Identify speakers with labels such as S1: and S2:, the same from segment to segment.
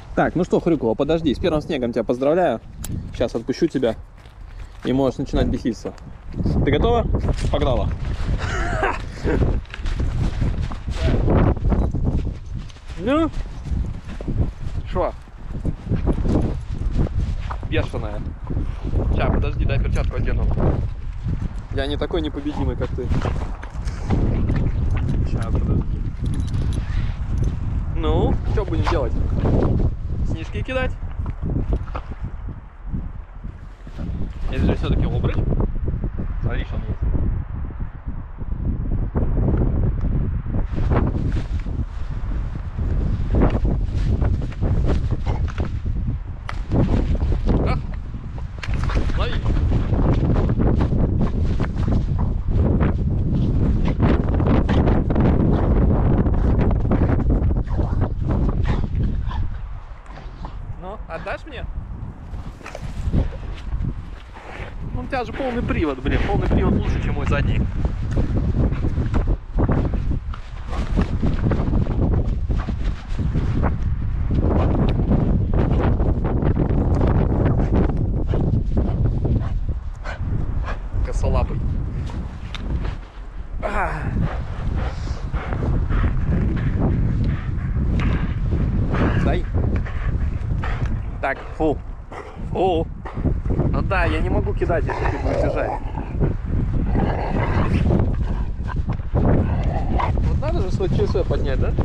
S1: Так, ну что, Хрюкова, подожди, с первым снегом тебя поздравляю. Сейчас отпущу тебя, и можешь начинать беситься. Ты готова? Погнала. Ну? Шо? Бешеная. Сейчас, подожди, дай перчатку одену. Я не такой непобедимый, как ты. Сейчас, подожди. Ну, что будем делать? Снежки кидать? Или же все-таки обруч? Смотри, что он есть. А? Лови. Ну, отдашь мне? Ну, у тебя же полный привод, блин. Полный привод лучше, чем мой задний. Косолапый. Дай. Так, фу. Фу. Ну да, я не могу кидать, если ты будешь держать. Вот надо же свой ЧСВ поднять, да?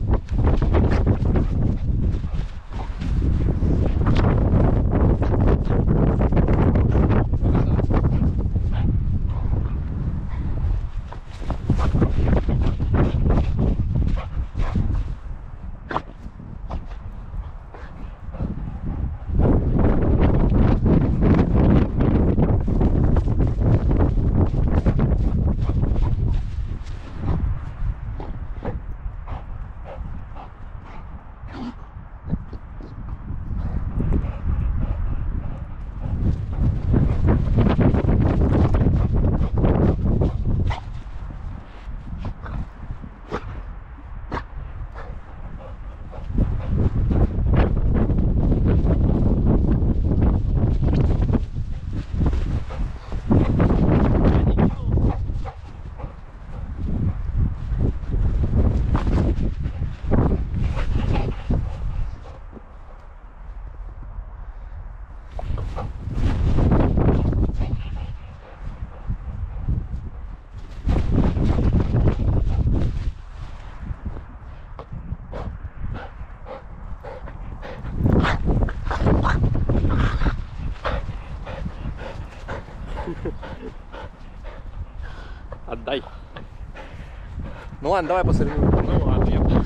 S1: Отдай. Ну ладно, давай посоревнуем. Ну ладно, я понял.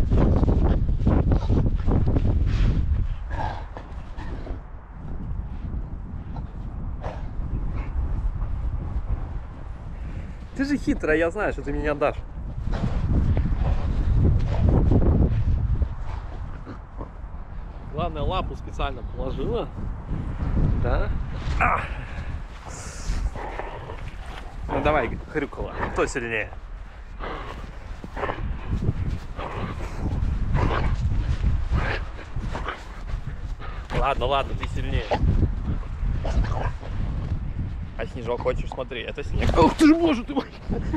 S1: Ты же хитрая, я знаю, что ты мне не отдашь. Главное, лапу специально положила. Да? Ну давай, Хрюкова, кто сильнее? Ладно, ладно, ты сильнее. А снежок хочешь, смотри, это снег. Ух ты ж, боже ты мой!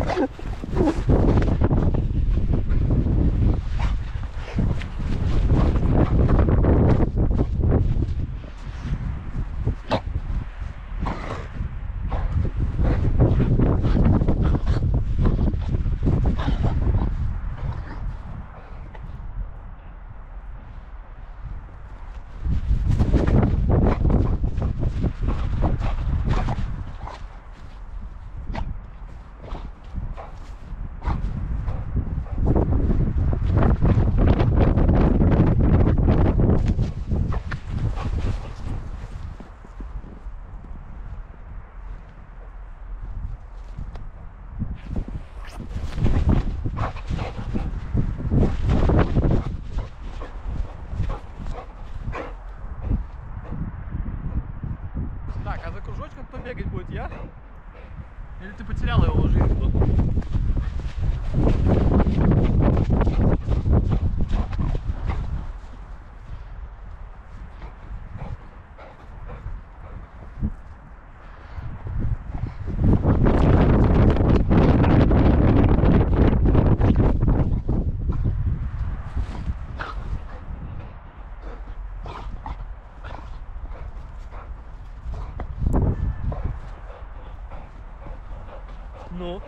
S1: Так, а за кружочком кто бегать будет, я? Или ты потеряла его уже?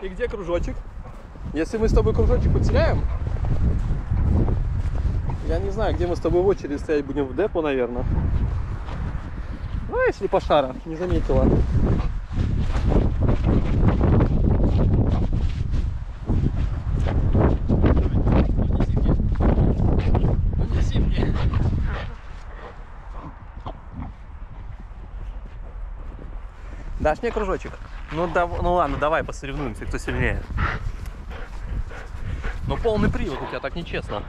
S1: И где кружочек? Если мы с тобой кружочек потеряем, я не знаю, где мы с тобой в очередь стоять будем, в депо, наверное. Ну, если Пашара не заметила. Дашь мне кружочек? Ну ладно, давай посоревнуемся, кто сильнее. Но полный привод у тебя, так нечестно.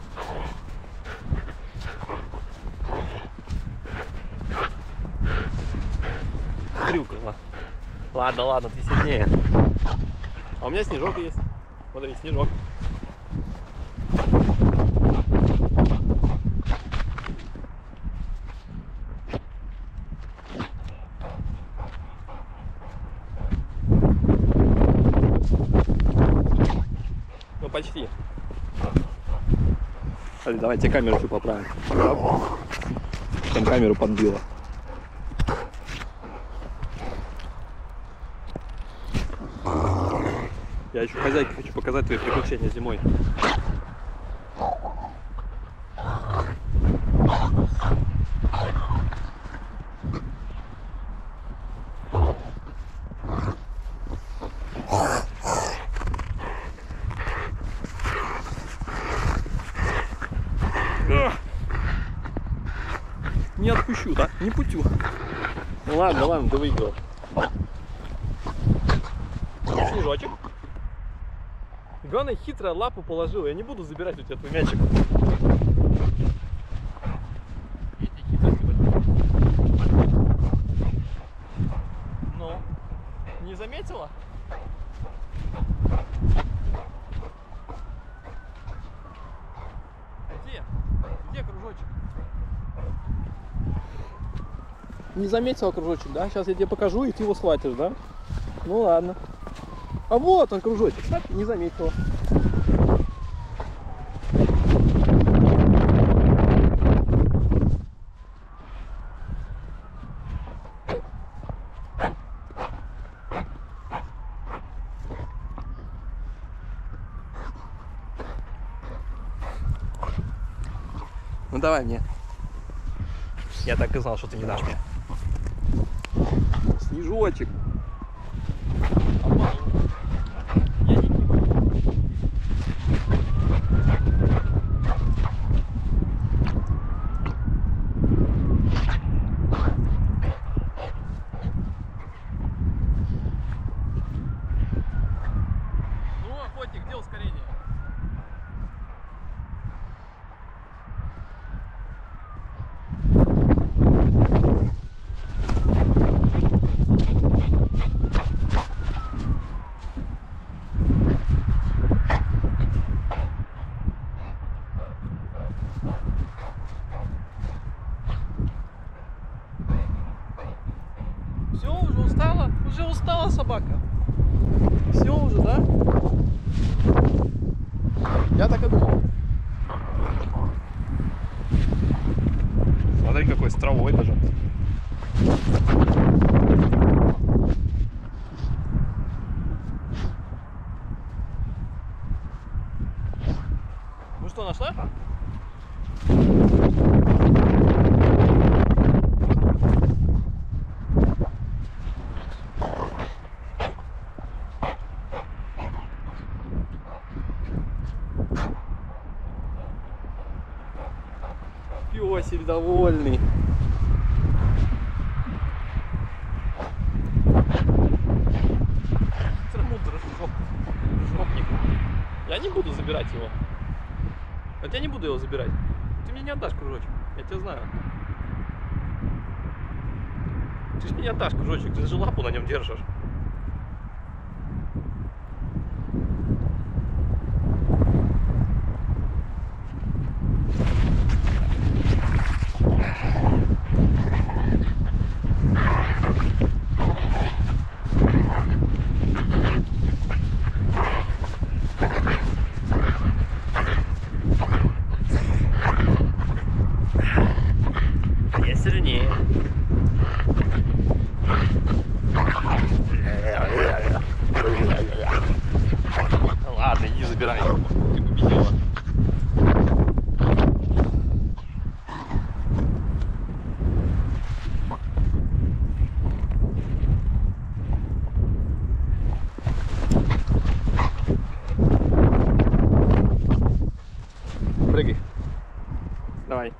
S1: Трюкало. Ладно, ладно, ты сильнее. А у меня снежок есть. Смотри, снежок. Ну почти. Давайте камеру чуть поправим. Там камеру подбила. Я еще хозяйке хочу показать твои приключения зимой. Не отпущу, да? Не путю. Ну ладно, ладно, ты выиграл. Снежочек. Главное, хитро лапу положил. Я не буду забирать у тебя твой мячик. Ну, не заметила? Где? Где кружочек? Не заметила кружочек, да? Сейчас я тебе покажу, и ты его схватишь, да? Ну ладно. А вот он кружочек, кстати, не заметила. Ну давай мне. Я так и знал, что ты не дашь мне. Снежочек. Где ускорение? Все, уже устала? Уже устала собака? Все уже, да? Я так и думал. Смотри, какой с травой даже. Ну что, нашла? Пёсель довольный. Я не буду забирать его. Вот я не буду его забирать. Ты мне не отдашь кружочек. Я тебя знаю. Ты же мне не отдашь кружочек. Ты же лапу на нем держишь. Я сильнее. Прыгай. Давай.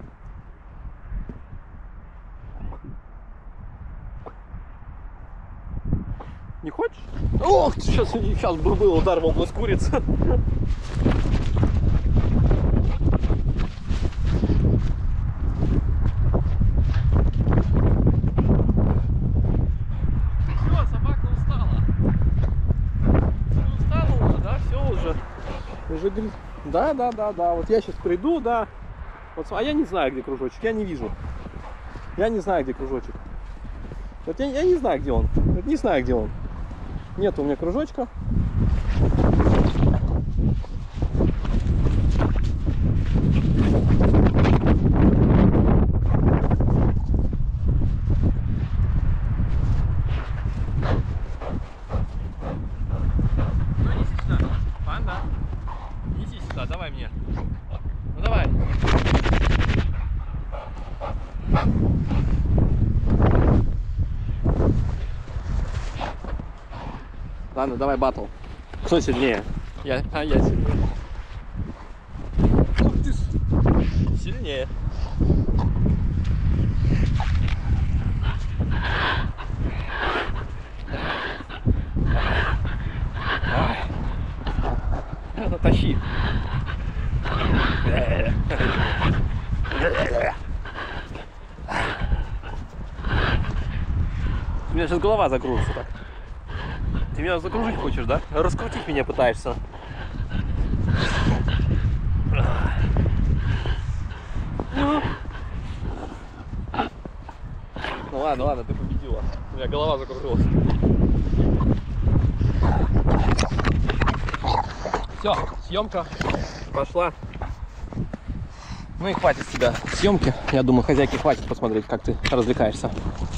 S1: Не хочешь? Ох, сейчас бы был удар в область курицы. Все, собака устала. Устала уже, да? Все уже. Уже говорит. Да. Вот я сейчас приду, да. Вот, а я не знаю, где кружочек. Я не вижу. Я не знаю, где кружочек. Вот я не знаю, где он. Вот не знаю, где он. Нет у меня кружочка. Ну неси сюда. Панда. Неси сюда, давай мне. Ну давай. Ладно, давай баттл. Кто сильнее? Я сильнее. Ух ты ж. Сильнее. Ну, тащи. У меня сейчас голова закружится так. Ты меня закружить хочешь, да? Раскрутить меня пытаешься. Ну ладно, ты победила. У меня голова закружилась. Все, съемка пошла. Ну и хватит с тебя съемки. Я думаю, хозяйке хватит посмотреть, как ты развлекаешься.